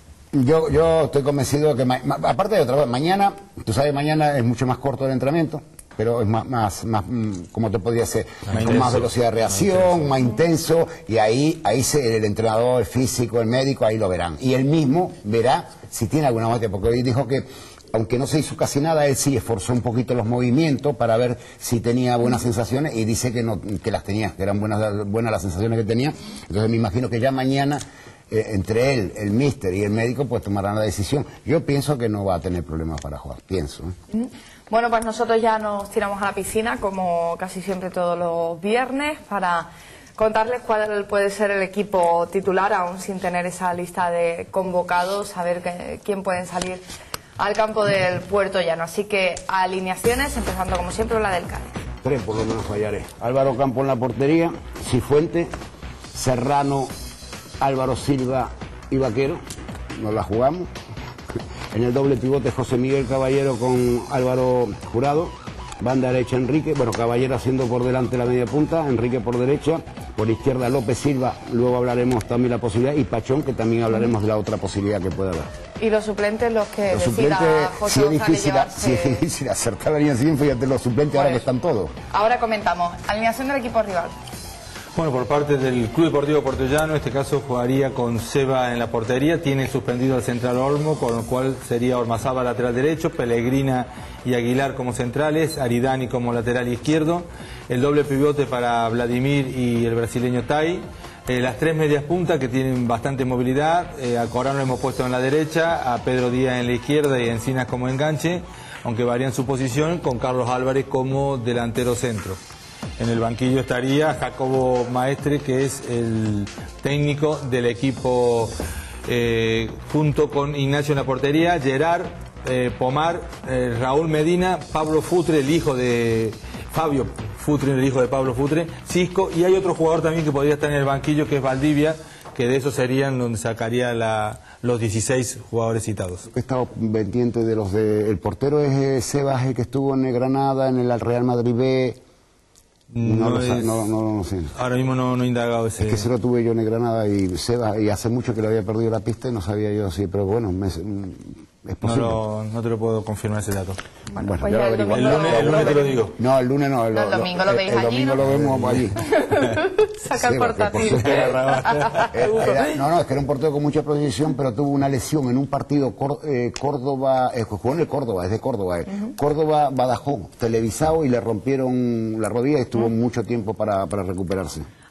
yo estoy convencido que, aparte de otra cosa, mañana, tú sabes, mañana es mucho más corto el entrenamiento, pero es más ¿cómo te podría ser? Con más velocidad de reacción, más intenso, y ahí el entrenador, el físico, el médico, ahí lo verán. Y él mismo verá si tiene alguna molestia, porque hoy dijo que, aunque no se hizo casi nada, él sí esforzó un poquito los movimientos para ver si tenía buenas sensaciones, y dice que las tenía, que eran buenas las sensaciones que tenía. Entonces me imagino que ya mañana, entre él, el míster y el médico, pues tomarán la decisión. Yo pienso que no va a tener problemas para jugar, pienso. Bueno, pues nosotros ya nos tiramos a la piscina, como casi siempre todos los viernes, para contarles cuál puede ser el equipo titular, aún sin tener esa lista de convocados, saber quién pueden salir al campo del Puerto Llano. Así que alineaciones, empezando como siempre la del Cádiz. 3 por lo menos fallaré. Álvaro Campo en la portería, Cifuentes, Serrano, Álvaro Silva y Vaquero, nos la jugamos. En el doble pivote José Miguel Caballero con Álvaro Jurado, banda derecha Enrique, Caballero haciendo por delante la media punta, Enrique por derecha, por izquierda López Silva, luego hablaremos también la posibilidad, y Pachón, que también hablaremos de la otra posibilidad que puede haber. ¿Y los suplentes, los que los suplentes, si es difícil acertar la alineación, fíjate, los suplentes ahora que están todos. Ahora comentamos, alineación del equipo rival. Bueno, por parte del Club Deportivo Puerto Llano, en este caso jugaría con Seba en la portería, tiene suspendido al central Olmo, con lo cual sería Ormazábal lateral derecho, Pellegrina y Aguilar como centrales, Aridani como lateral izquierdo, el doble pivote para Vladimir y el brasileño Tai, las 3 medias puntas que tienen bastante movilidad, a Corán lo hemos puesto en la derecha, a Pedro Díaz en la izquierda y a Encinas como enganche, aunque varían su posición, con Carlos Álvarez como delantero centro. En el banquillo estaría Jacobo Maestre, que es el técnico del equipo, junto con Ignacio en la portería, Gerard, Pomar, Raúl Medina, Pablo Futre, el hijo de Fabio Futre, el hijo de Pablo Futre, Cisco, y hay otro jugador también que podría estar en el banquillo, que es Valdivia, que de esos serían donde sacaría los 16 jugadores citados. He estado pendiente de los de... El portero es Sebas, el que estuvo en el Granada, en el Real Madrid B. No sé. Ahora mismo no he indagado ese. Es que se lo tuve yo en el Granada y Seba, y hace mucho que le había perdido la pista y no sabía yo si, pero bueno, es posible. No te lo puedo confirmar ese dato. Bueno, ya lo averiguo. El lunes te lo digo. No, el lunes no. El domingo lo veis allí. El domingo lo vemos allí. Saca el portátil. Es que era un portero con mucha proyección, pero tuvo una lesión en un partido Córdoba, jugó en el Córdoba, es de Córdoba. Córdoba Badajoz, televisado, y le rompieron la rodilla y estuvo mucho tiempo para recuperarse.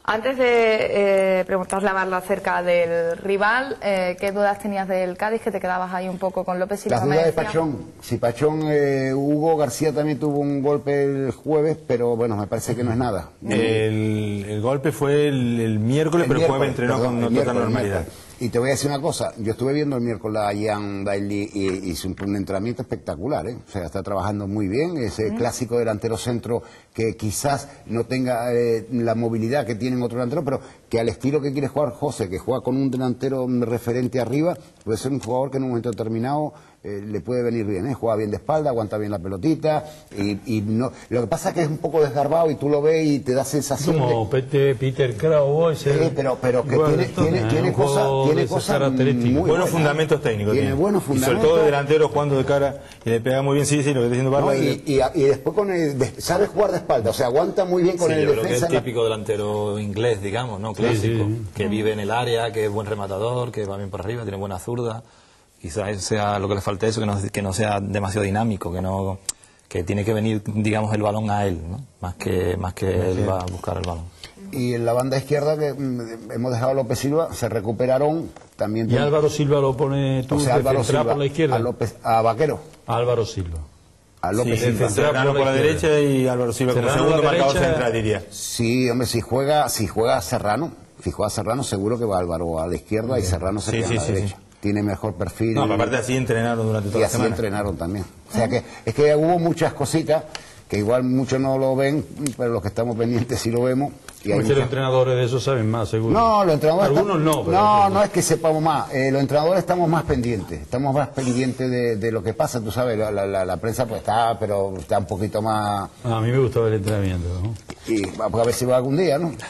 Antes de preguntarle a Barla acerca del rival, ¿qué dudas tenías del Cádiz? Que te quedabas ahí un poco con López Silva. Las dudas de Pachón. Si Pachón, Hugo García también tuvo un golpe el jueves, pero bueno, me parece que no es nada. El golpe fue el miércoles, pero el jueves entrenó con total normalidad. Y te voy a decir una cosa, yo estuve viendo el miércoles a Ian Bailey y hizo un entrenamiento espectacular, ¿eh? O sea, está trabajando muy bien, ese clásico delantero centro que quizás no tenga la movilidad que tienen otros delanteros, pero que al estilo que quiere jugar José, que juega con un delantero referente arriba, puede ser un jugador que en un momento determinado le puede venir bien, ¿eh? Juega bien de espalda, aguanta bien la pelotita y no, lo que pasa es que es un poco desgarbado y tú lo ves y te da sensación como Peter Krau, pero que tiene cosas muy buenos fundamentos técnicos, tiene buenos fundamentos, y sobre todo delantero jugando de cara y le pega muy bien, sí, lo que está diciendo Barla. Y después sabe jugar de espalda, o sea, aguanta muy bien con el yo defensa. Creo que es el típico delantero inglés, digamos, ¿no? Clásico, que vive en el área, que es buen rematador, que va bien por arriba, tiene buena zurda. Quizás sea lo que le falta eso, que no sea demasiado dinámico, que tiene que venir, digamos, el balón a él, ¿no? Más que él va a buscar el balón. Y en la banda izquierda, que hemos dejado a López Silva, se recuperaron también. ¿Y Álvaro Silva lo pone tú, Álvaro Silva por la izquierda? A Vaquero. Álvaro Silva. A López Silva. Serrano por la derecha y Álvaro Silva como segundo marcador central, diría. Sí, hombre, si juega Serrano, seguro que va Álvaro a la izquierda y Serrano se queda a la derecha. Tiene mejor perfil. No, aparte así entrenaron durante toda la semana. Y así entrenaron también. O sea que es que hubo muchas cositas que igual muchos no lo ven, pero los que estamos pendientes sí lo vemos. Y porque los entrenadores de eso saben más, seguro. No, los entrenadores... Algunos no. Pero no es que sepamos más. Los entrenadores estamos más pendientes. Estamos más pendientes de lo que pasa. Tú sabes, la prensa pues pero está un poquito más... A mí me gustaba el entrenamiento, ¿no? Y a ver si va algún día, ¿no?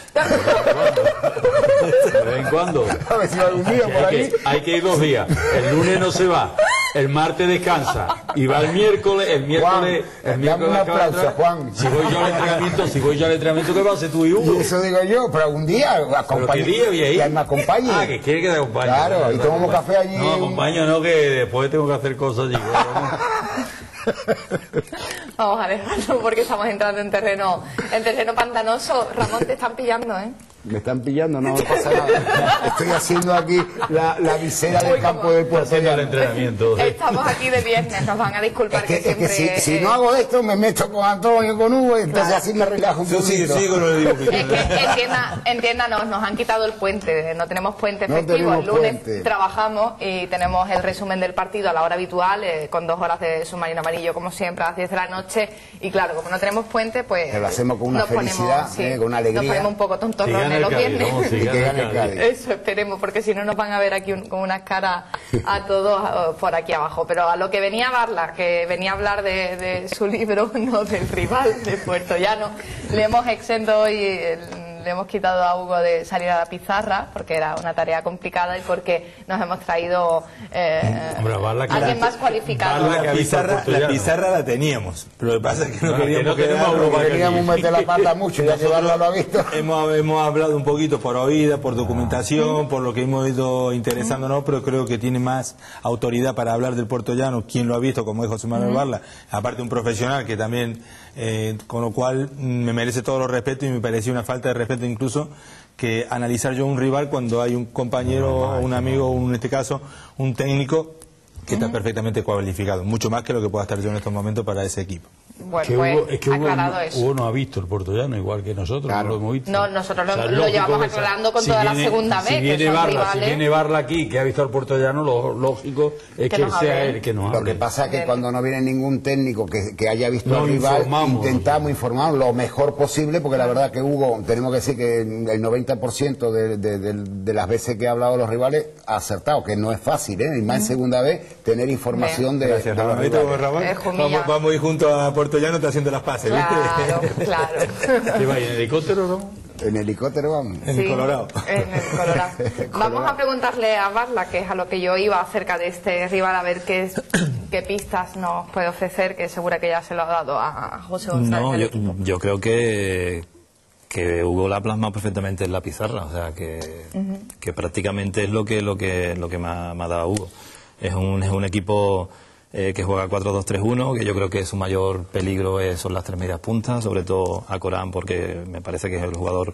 ¿De vez en cuando? A ver si va algún día por ahí. Hay que ir 2 días. El lunes no se va. El martes descansa y va el miércoles. El miércoles un aplauso, Juan. Si voy yo al entrenamiento, ¿qué va a hacer tú y Hugo? Y eso digo yo, pero algún día acompañe. Que me acompañe. Ah, que quiere que te acompañe. Claro, y tomamos café allí. No, acompaño no, que después tengo que hacer cosas allí. Vamos a dejarlo porque estamos entrando en terreno pantanoso. Ramón, te están pillando, ¿eh? Me están pillando, no pasa nada. Estoy haciendo aquí la visera del campo del Puerto Llano. Estamos aquí de viernes, nos van a disculpar que siempre... Es que si no hago esto, me meto con Antonio, con Hugo, y entonces así me relajo un poquito. Es que entiéndanos, nos han quitado el puente, no tenemos puente festivo. El lunes trabajamos y tenemos el resumen del partido a la hora habitual, con 2 horas de submarino amarillo, como siempre, a las 10 de la noche. Y claro, como no tenemos puente, pues... Lo hacemos con una felicidad, con una alegría. Nos ponemos un poco tontorrones los viernes. Eso esperemos, porque si no nos van a ver aquí con unas caras a todos por aquí abajo. Pero a lo que venía Barla, que venía a hablar de su libro, no del rival de Puerto Llano, le hemos exento hoy... Le hemos quitado a Hugo de salir a la pizarra porque era una tarea complicada y porque nos hemos traído a alguien más cualificado. La pizarra la teníamos, pero lo que pasa es que no queríamos meter la pata mucho, ya que Barla lo ha visto. Hemos hablado un poquito por oída, por documentación, por lo que hemos ido interesándonos, pero creo que tiene más autoridad para hablar del Puerto Llano quien lo ha visto, como es José Manuel Barla, aparte un profesional que también, con lo cual me merece todos los respetos y me parecía una falta de respeto incluso que analizar yo un rival cuando hay un compañero o un amigo, o en este caso un técnico que está perfectamente cualificado, mucho más que lo que pueda estar yo en estos momentos para ese equipo. Bueno, pues aclarado eso. Hugo no ha visto el Puerto Llano igual que nosotros, claro. No lo hemos visto. No, nosotros lo llevamos aclarando con toda la segunda vez. Si viene Barla aquí, que ha visto el Puerto Llano, lo lógico es que sea él que nos hable. Lo que pasa es que cuando no viene ningún técnico que haya visto al rival, intentamos informar lo mejor posible, porque la verdad que Hugo, tenemos que decir que el 90% de las veces que ha hablado de los rivales ha acertado, que no es fácil, y más en segunda vez tener información de los rivales. Vamos a ir juntos a Puerto Llano, está haciendo las pases, ¿viste? Claro. ¿Qué va, en helicóptero no? En helicóptero vamos. En el Colorado. En el Colorado. Vamos a preguntarle a Barla, que es a lo que yo iba, acerca de este rival, a ver qué pistas nos puede ofrecer, que segura que ya se lo ha dado a José González. No, yo creo que Hugo la plasma perfectamente en la pizarra, o sea que prácticamente es lo que me ha dado Hugo. Es un equipo que juega 4-2-3-1, que yo creo que su mayor peligro son las 3 medias puntas, sobre todo a Corán, porque me parece que es el jugador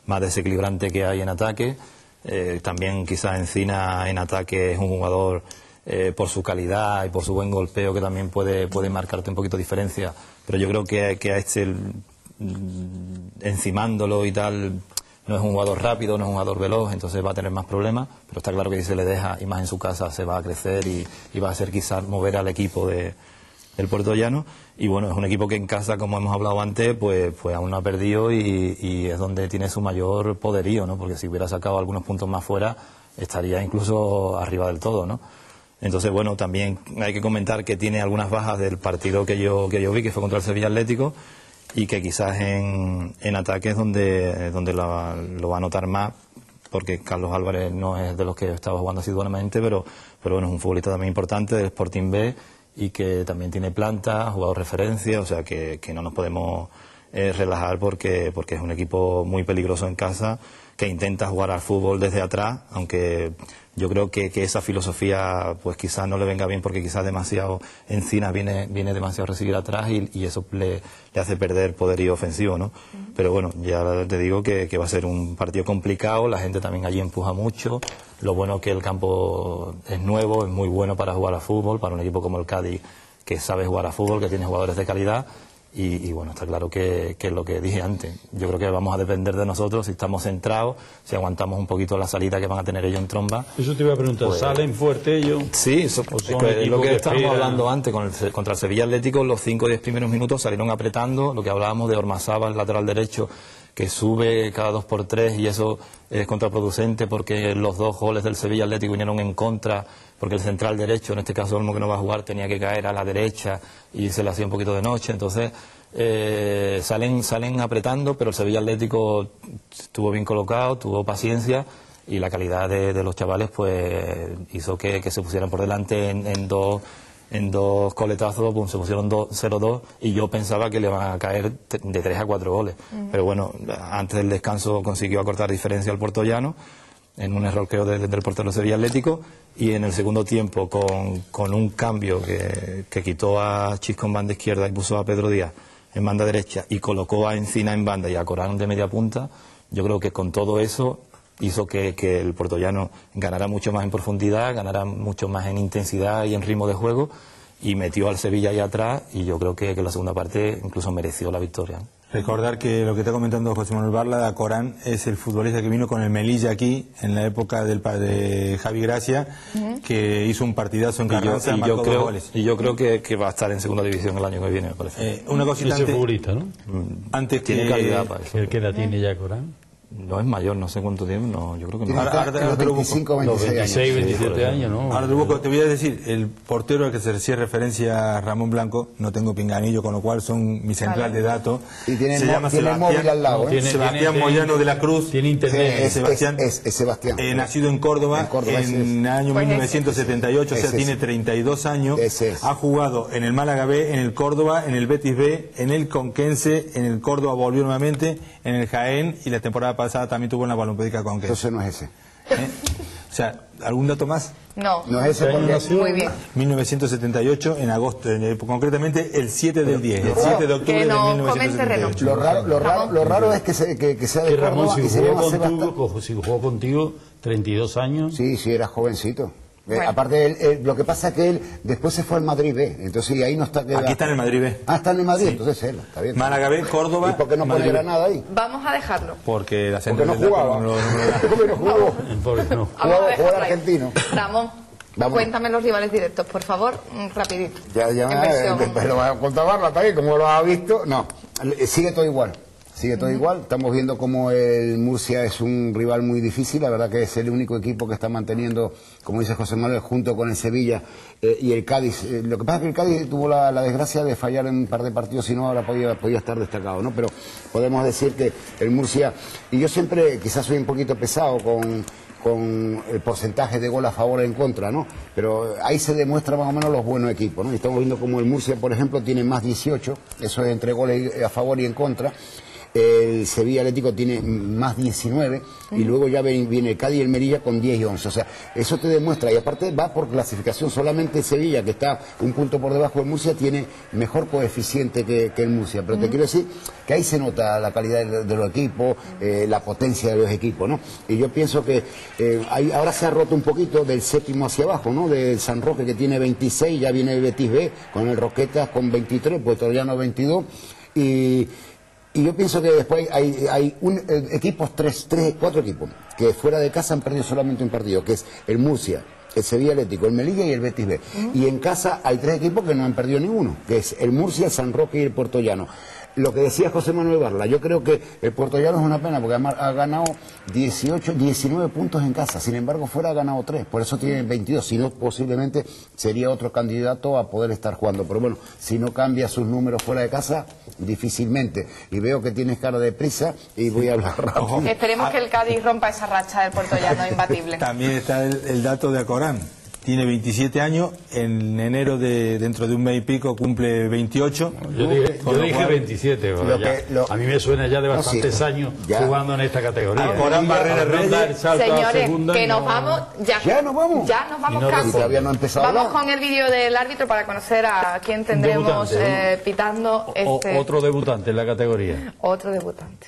más desequilibrante que hay en ataque. También quizás Encina en ataque es un jugador por su calidad y por su buen golpeo que también puede marcarte un poquito diferencia, pero yo creo que a este encimándolo y tal no es un jugador rápido, no es un jugador veloz, entonces va a tener más problemas, pero está claro que si se le deja y más en su casa se va a crecer y va a hacer quizás mover al equipo del Puertollano. Y bueno, es un equipo que en casa, como hemos hablado antes, pues aún no ha perdido y es donde tiene su mayor poderío, ¿no? Porque si hubiera sacado algunos puntos más fuera estaría incluso arriba del todo, ¿no? Entonces, bueno, también hay que comentar que tiene algunas bajas del partido que yo vi, que fue contra el Sevilla Atlético, y que quizás en ataque es donde lo va a notar más, porque Carlos Álvarez no es de los que estaba jugando asiduamente, pero bueno, es un futbolista también importante del Sporting B y que también tiene planta, ha jugado referencia, o sea que no nos podemos relajar porque es un equipo muy peligroso en casa, que intenta jugar al fútbol desde atrás, aunque yo creo que esa filosofía pues quizás no le venga bien, porque quizás demasiado Encina viene demasiado a recibir atrás y eso le hace perder poderío ofensivo, ¿no? Pero bueno, ya te digo que va a ser un partido complicado, la gente también allí empuja mucho, lo bueno que el campo es nuevo, es muy bueno para jugar a fútbol, para un equipo como el Cádiz que sabe jugar a fútbol, que tiene jugadores de calidad. Y bueno, está claro que es lo que dije antes. Yo creo que vamos a depender de nosotros, si estamos centrados, si aguantamos un poquito la salida que van a tener ellos en tromba. Eso te iba a preguntar, pues, ¿salen fuerte ellos? Sí, es lo que estábamos hablando antes contra el Sevilla Atlético. Los 5 o 10 primeros minutos salieron apretando, lo que hablábamos de Ormazábal, el lateral derecho, que sube cada 2x3 y eso es contraproducente porque los 2 goles del Sevilla Atlético vinieron en contra, porque el central derecho, en este caso Olmo, que no va a jugar, tenía que caer a la derecha y se le hacía un poquito de noche, entonces salen apretando, pero el Sevilla Atlético estuvo bien colocado, tuvo paciencia y la calidad de los chavales pues hizo que se pusieran por delante en dos coletazos, se pusieron 0-2 y yo pensaba que le van a caer de 3 a 4 goles. Pero bueno, antes del descanso consiguió acortar diferencia al Puertollano en un error creo del portero Sevilla Atlético, y en el segundo tiempo con un cambio que quitó a Chisco en banda izquierda y puso a Pedro Díaz en banda derecha y colocó a Encina en banda y a Corán de media punta, yo creo que con todo eso hizo que el Puertollano ganara mucho más en profundidad, ganara mucho más en intensidad y en ritmo de juego, y metió al Sevilla ahí atrás, y yo creo que la segunda parte incluso mereció la victoria. Recordar que lo que está comentando José Manuel Barla, Corán es el futbolista que vino con el Melilla aquí en la época de Javi Gracia, que hizo un partidazo en Carranza, marcó 2 goles. Y yo creo que va a estar en segunda división el año que viene, me parece. Una cosita ese futbolista, ¿no? Antes tiene calidad para eso. ¿Qué edad tiene ya Corán? No es mayor, no sé cuánto tiempo, no, yo creo que no. Ahora 25, 26 27 años, ¿no? Ahora te voy a decir, el portero al que se hacía referencia, Ramón Blanco, no tengo pinganillo, con lo cual son mi central de datos. Y tiene se llama el móvil al lado, Sebastián Moyano de la Cruz. Tiene internet. Sebastián, es Sebastián. Nacido en Córdoba, en el año 1978, o sea, tiene 32 años. Ha jugado en el Málaga B, en el Córdoba, en el Betis B, en el Conquense, en el Córdoba volvió nuevamente, en el Jaén, y la temporada pasada también tuvo en la Balompédica Conquense. Entonces no es ese. O sea, ¿algún dato más? No. No es ese porque... Muy bien. 1978, en agosto, concretamente el 7 del 10, el 7 de octubre de 1978. Lo raro es que sea de Ramón, Córdoba si y se llama jugó contigo 32 años. Sí, era jovencito. Bueno. Aparte, lo que pasa es que él después se fue al Madrid B, entonces y ahí no está... Aquí está en el Madrid B. Ah, está en el Madrid, entonces él, está bien. Málaga B, Córdoba... ¿Y por qué no pone Granada ahí? Vamos a dejarlo. Porque la Porque no jugaba. Porque no jugó. Jugó argentino. Ramón, cuéntame los rivales directos, por favor, rapidito. Ya pero va a contar Barla también, como lo ha visto. No, sigue todo igual. Sigue todo igual, estamos viendo como el Murcia es un rival muy difícil, la verdad que es el único equipo que está manteniendo, como dice José Manuel, junto con el Sevilla y el Cádiz. Lo que pasa es que el Cádiz tuvo la desgracia de fallar en un par de partidos, si no ahora podía estar destacado, ¿no? Pero podemos decir que el Murcia, y yo siempre quizás soy un poquito pesado con el porcentaje de gol a favor o en contra, ¿no? Pero ahí se demuestra más o menos los buenos equipos, ¿no? Y estamos viendo como el Murcia, por ejemplo, tiene más 18, eso es entre goles a favor y en contra. el Sevilla Atlético tiene más 19 y luego ya viene el Cádiz y el Melilla con 10 y 11. O sea, eso te demuestra, y aparte va por clasificación, solamente el Sevilla, que está un punto por debajo del Murcia, tiene mejor coeficiente que el Murcia. Pero te quiero decir que ahí se nota la calidad de los equipos, la potencia de los equipos, ¿no? Y yo pienso que ahora se ha roto un poquito del séptimo hacia abajo, ¿no? Del San Roque, que tiene 26, ya viene el Betis B con el Roquetas con 23, Puerto Llano 22, y yo pienso que después hay cuatro equipos que fuera de casa han perdido solamente un partido, que es el Murcia, el Sevilla Atlético, el Melilla y el Betis B. Y en casa hay 3 equipos que no han perdido ninguno, que es el Murcia, el San Roque y el Puerto Llano. Lo que decía José Manuel Barla, yo creo que el Puerto Llano es una pena porque ha ganado 19 puntos en casa, sin embargo fuera ha ganado 3, por eso tiene 22, si no posiblemente sería otro candidato a poder estar jugando, pero bueno, si no cambia sus números fuera de casa, difícilmente, y veo que tienes cara de prisa y voy a hablar rápido. Esperemos que el Cádiz rompa esa racha del Puerto Llano imbatible. También está el dato de Acorán. Tiene 27 años, en enero dentro de un mes y pico cumple 28. Yo dije 27, a mí me suena ya de bastantes años jugando en esta categoría. Corán Barrera Reyes. Señores, que nos vamos ya. ¿Ya nos vamos? Ya nos vamos casi. Todavía no ha empezado. Vamos con el vídeo del árbitro para conocer a quién tendremos pitando otro debutante en la categoría. Otro debutante.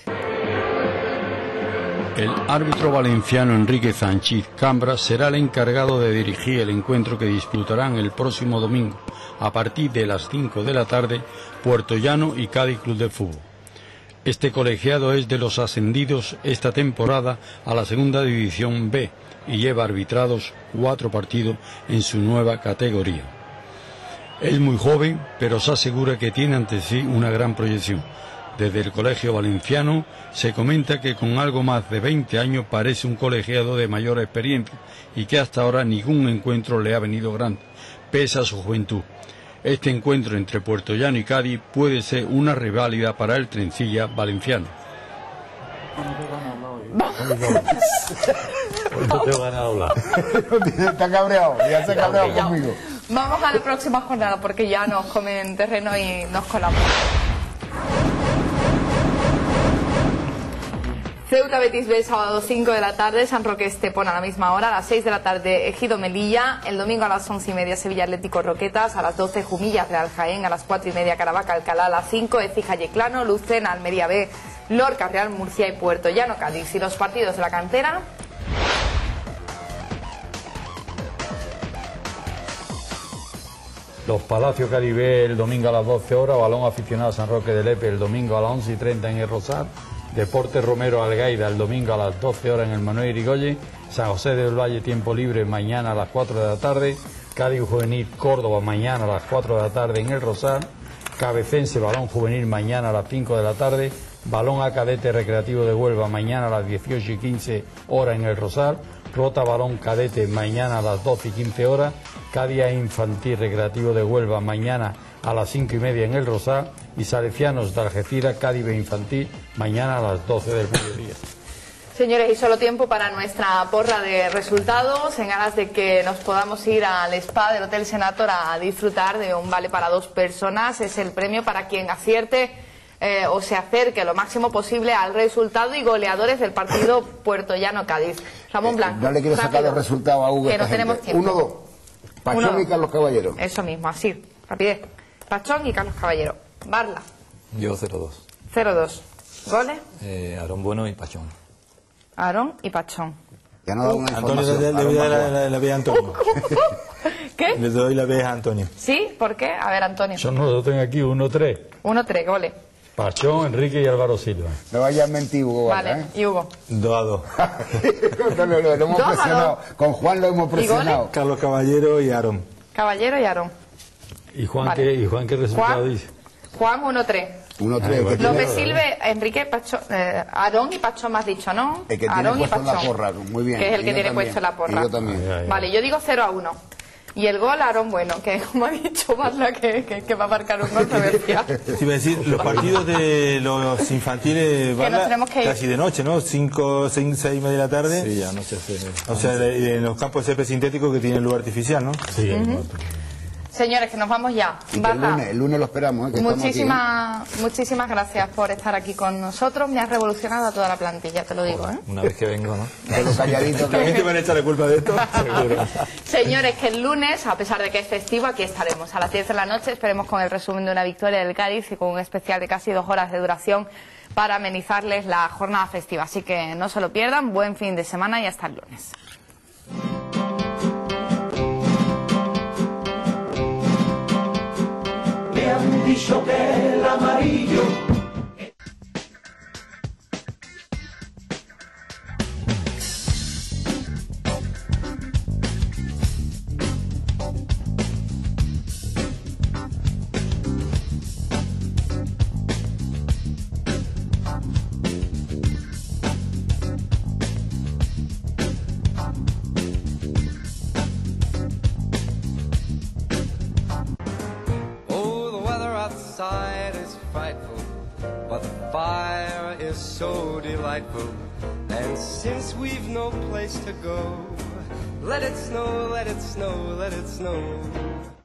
El árbitro valenciano Enrique Sánchez Cambra será el encargado de dirigir el encuentro que disputarán el próximo domingo a partir de las 5 de la tarde Puerto Llano y Cádiz Club de Fútbol. Este colegiado es de los ascendidos esta temporada a la segunda división B y lleva arbitrados 4 partidos en su nueva categoría. Es muy joven, pero se asegura que tiene ante sí una gran proyección. Desde el colegio valenciano se comenta que con algo más de 20 años parece un colegiado de mayor experiencia y que hasta ahora ningún encuentro le ha venido grande, pese a su juventud. Este encuentro entre Puerto Llano y Cádiz puede ser una reválida para el trencilla valenciano. No te van a hablar. Está cabreado, ya se ha cabreado conmigo. Vamos a la próxima jornada porque ya nos comen terreno y nos colamos. Ceuta Betis B, sábado 5 de la tarde, San Roque Estepona a la misma hora, a las 6 de la tarde Ejido Melilla, el domingo a las 11:30 Sevilla Atlético Roquetas, a las 12 Jumillas Real Jaén, a las 4:30 Caravaca Alcalá, a las 5 Écija Yeclano, Lucena Almería B, Lorca Real Murcia y Puerto Llano Cádiz. Y los partidos de la cantera. Los Palacios Caribe el domingo a las 12 horas, Balón Aficionado San Roque de Lepe el domingo a las 11:30 en el Rosal, Deportes Romero Algaida el domingo a las 12 horas en el Manuel Irigoyen, San José del Valle Tiempo Libre mañana a las 4 de la tarde, Cádiz Juvenil Córdoba mañana a las 4 de la tarde en el Rosal, Cabecense Balón Juvenil mañana a las 5 de la tarde, Balón A Cadete Recreativo de Huelva mañana a las 18:15 horas en el Rosal, Rota Balón Cadete mañana a las 12:15 horas, Cádiz Infantil Recreativo de Huelva mañana a las 5:30 en el Rosal y Salesianos de Algeciras Cádiz Infantil mañana a las 12 del mediodía. Señores, y solo tiempo para nuestra porra de resultados, en aras de que nos podamos ir al spa del Hotel Senator a disfrutar de un vale para 2 personas. Es el premio para quien acierte o se acerque lo máximo posible al resultado y goleadores del partido Puerto Llano-Cádiz. Ramón Blanco. No le quiero sacar los resultados a Hugo. Que no tenemos tiempo. 1-2. Pachón y Carlos Caballero. Eso mismo, así, rapidez. Pachón y Carlos Caballero. Barla. Yo 0-2. 0-2. ¿Goles? Aarón Bueno y Pachón. Aarón y Pachón. Ya no da una información. Antonio, le voy a dar la B a Antonio. ¿Qué? Le doy la B a Antonio. ¿Sí? ¿Por qué? A ver, Antonio. Yo no lo tengo aquí, 1-3. 1-3, goles. Pachón, Enrique y Álvaro Silva. No vayas a mentir, Hugo. Vale, ¿y Hugo? 2-2. Lo hemos presionado. Con Juan lo hemos presionado. Carlos Caballero y Aarón. Caballero y Aarón. ¿Y Juan, vale. ¿qué resultado dice? Juan 1-3. 1-3. López Silve, Enrique, Pachón, Aarón y Pachón me has dicho, ¿no? El que Aarón tiene y puesto Pachón. la porra, muy bien. Que es el que tiene también. puesto la porra. Y yo también. Vale, yo digo 0-1. Y el gol, Aarón Bueno, que como ha dicho Barla, que va a marcar un gol reversial. Te iba a decir, los partidos de los infantiles Que nos tenemos que ir. casi de noche, ¿no? 5, 6 y media de la tarde. Sí, ya anoche. O sea, en los campos de césped sintético que tienen luz artificial, ¿no? Sí, Señores, que nos vamos ya. Y que el lunes lo esperamos, que muchísimas gracias por estar aquí con nosotros. Me has revolucionado a toda la plantilla, te lo digo. Una vez que vengo, ¿no? Con lo calladito. ¿También te van a echar la culpa de esto? Seguro. Señores, que el lunes, a pesar de que es festivo, aquí estaremos a las 10 de la noche. Esperemos con el resumen de una victoria del Cádiz y con un especial de casi 2 horas de duración para amenizarles la jornada festiva. Así que no se lo pierdan. Buen fin de semana y hasta el lunes. Me han dicho que el amarillo outside is frightful, but the fire is so delightful. And since we've no place to go, let it snow, let it snow, let it snow.